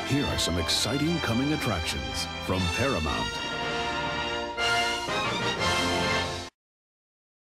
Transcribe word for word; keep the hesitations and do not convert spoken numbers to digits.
Here are some exciting coming attractions from Paramount.